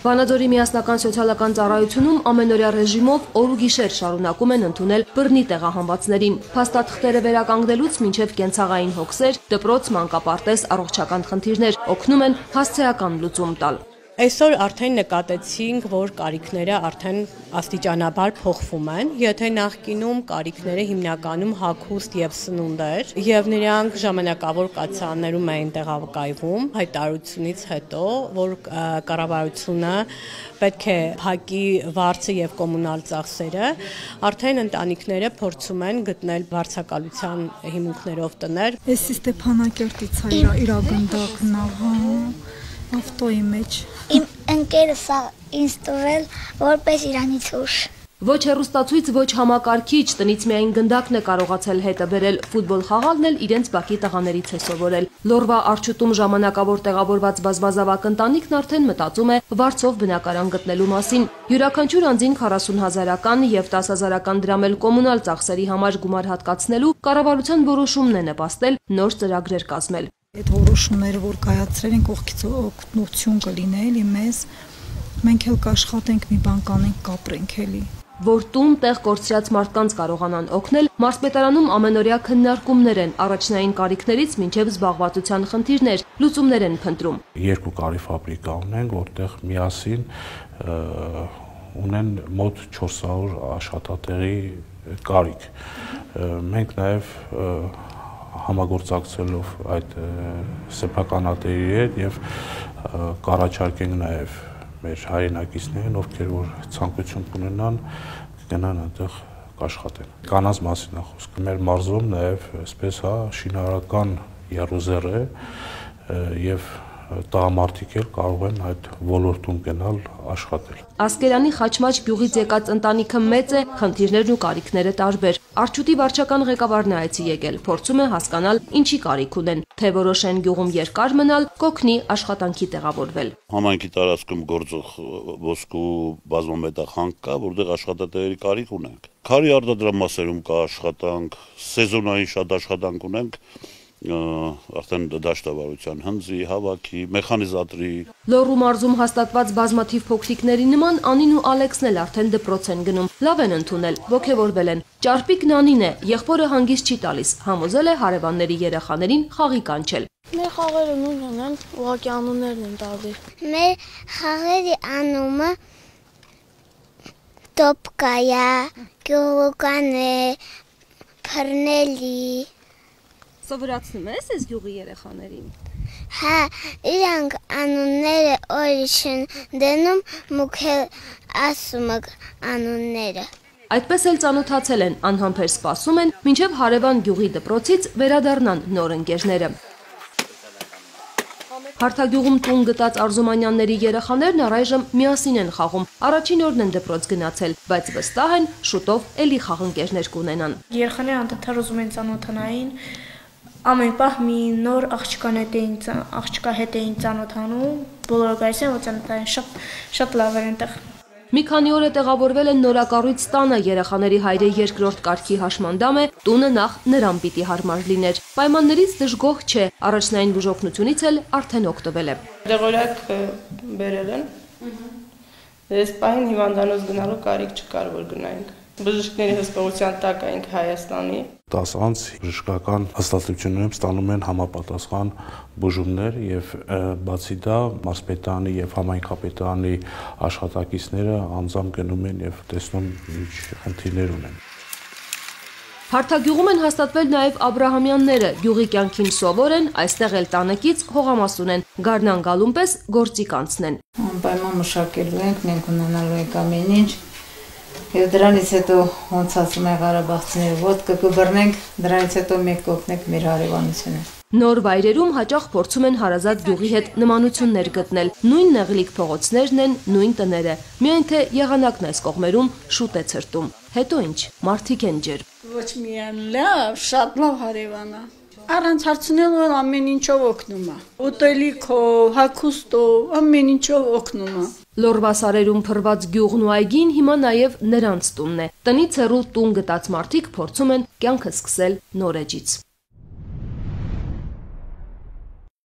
Վանաձորի միասնական սոցիալական ծառայությունում ամենօրյա ռեժիմով օր ու գիշեր շարունակում են ընդունել բռնի տեղահանվածներին։ Փաստաթղթերը վերականգնելուց մինչև կենցաղային հոգսեր, դպրոց, մանկապարտեզ, առողջական խնդիրներ օգնում են հասցեական լուծում տալ։ Այսօր արդեն նկատեցինք, որ կարիքները արդեն աստիճանաբար փոխվում են, եթե նախկինում կարիքները հիմնականում հագուստ եւ սնունդ էր, եւ նրանք ժամանակավոր կացարաններում էին տեղակայվում, հայտարարությունից հետո, որ կառավարությունը պետք է փակի վարձը եւ կոմունալ ծախսերը, արդեն ընտանիքները փորձում են գտնել վարձակալության հիմունքներով տներ։ Էսի Ստեփանակերտից է իրագնդակն ավտոյի մեջ։ Իմ ընկերս ինձ տվել որպես Իրանից ուշ։ Ոչ հեռուստացույց, ոչ համակարգիչ, տնից միայն գնդակն է կարողացել հետը բերել, ֆուտբոլ խաղալն էլ իրենց բակի տղաներից է սովորել։ Լորվա Արջուտում ժամանակավոր տեղավորված բազմազավակ ընտանիքն արդեն մտածում է վարձով բնակարան գտնելու մասին։ Յուրաքանչյուր անձին 40,000-ական եւ 10,000-ական դրամ էլ կոմունալ ծախսերի համար գումար հատկացնելու կառավարության որոշումն է նպաստել նոր ծրագրեր կազմել։ Այդ որոշումները, որ կայացրել են, կողքից օգնություն կլիներ մեզ, մենք էլ կաշխատենք մի բան կանենք, կապրենք էլի։ Որ տուն տեղ կորցրած մարդկանց կարողանան օգնել, մարզպետարանում ամենօրյա քննարկումներ են, առաջնային կարիքներից մինչև զբաղվածության խնդիրներ, լուծումներ են փնտրում։ Երկու կարի ֆաբրիկա ունենք, որտեղ միասին ունեն մոտ 400 աշխատատեղի կարիք։ Մենք նաև համագործակցելով այդ սեփականատերի հետ եւ կառաջարկենք նաեւ մեր հայրենակիցներին, ովքեր որ ցանկություն ունենան, կգնան այնտեղ կաշխատեն։ Կանանց մասին է խոսքը։ Մեր մարզում նաեւ այսպես շինարարական եռուզեռ է եւ տղամարդիկ էլ կարող են այդ ոլորտում գնալ աշխատել։ Ասկերանի Խաչմաչ գյուղից եկած ընտանիքը մեծ է, խնդիրներն ու կարիքները տարբեր։ Արջուտի վարչական ղեկավարն է այցի եկել, փորձում է հասկանալ ինչի կարիք ունեն, թե որոշեն գյուղում երկար մնալ, կօգնի աշխատանքի տեղավորվել։ Համայնքի տարածքում գործող ոսկու բազմամետախանք կա, որտեղ աշխատատեղերի կարիք ունենք։ Քարի արտադրամասերում կա աշխատանք, սեզոնային շատ աշխատանք ունենք։ Արդեն դաշտավարության հնձի, հավաքի, մեխանիզատրի։ Լոռու մարզում հաստատված բազմաթիվ փոքրիկների նման Անին ու Ալեքսն էլ արդեն դպրոց են գնում, լավ են ընդունել, ոգևորվել են։ Ճարպիկն Անին է, եղբորը հանգիստ չի տալիս, համոզել է հարևանների երեխաներին խաղի կանչել։ Մեր խաղերը նույնն են, ուղղակի անուններն են տարբեր։ Մեր խաղերի անունը տոպկայա, գյուղական է, փռնելի։ Սովորացնում ես այս գյուղի երեխաներին։ Հա, իրանք անունները ուրիշ են դնում, մուք ասում անունները։ Այդպես էլ ծանոթացել են, անհամբեր սպասում են, մինչև հարևան գյուղի դպրոցից վերադառնան նոր ընկերները։ Հարթագյուղում տուն գտած Արզումանյանների երեխաներն առայժմ միասին են խաղում, առաջին օրն են դպրոց գնացել, բայց վստահ են շուտով էլի խաղընկերներ կունենան։ Երեխաները անդադար ուզում են ծանոթանային, ամեն պահ մի նոր աղջկա հետ էին ծանոթանում, բոլորը գալիս են, որ ծանոթային, շատ լավ էր այնտեղ։ Մի քանի օր է տեղավորվել են նորակառույց տանը, երեխաների հայրը երկրորդ կարգի հաշմանդամ է, տունը նախ նրան պիտի հարմար լիներ։ Պայմաններից դժգոհ չէ, առաջնային բուժօգնությունից էլ արդեն օգտվել է։ Դեղորայք բերել են։ Այս պահին հիվանդանոց գնալու կարիք չկար, որ գնայինք։ Բժիշկների հսկողության տակ ենք Հայաստանի։ 10 անց բժշկական հաստատություններում ստանում են համապատասխան բուժումներ եւ բացի դա մարզպետարանի եւ համայնքապետարանի աշխատակիցները անձամբ գնում են եւ տեսնում ինչ խնդիրներ ունեն։ Հարթագյուղում են հաստատվել նաև Աբրահամյանները, գյուղի կյանքին սովոր են, այստեղ էլ տանեկից հողամաս ունեն, գարնան գալուն պես գործի կանցնեն։ Անպայման մշակելու ենք, մենք ունենալու ենք ամեն ինչ։ Եվ դրանից հետո ոնց ասում է Ղարաբաղցիները, ոտքը կբռնենք, դրանից հետո մենք կօգնենք մեր հարևանությունը։ Նոր վայրերում հաճախ փորձում են հարազատ գյուղի հետ նմանություններ գտնել։ Նույն նեղլիկ փողոցներն են, նույն տները։ Միայն թե եղանակն այս կողմերում շուտ է ցրտում։ Հետո ինչ, մարդիկ են ջերմ։ Ոչ միայն լավ, շատ լավ հարևան է։ Առանց հարցնելու ամեն ինչով օգնում է։ Ուտելիքով, հագուստով, ամեն ինչով օգնում է։ Լոռվա սարերում փռված գյուղն ու այգին հիմա նաև նրանց տունն է։ Տնից հեռու տուն գտած մարդիկ փորձում են կյանքը սկսել նոր էջից։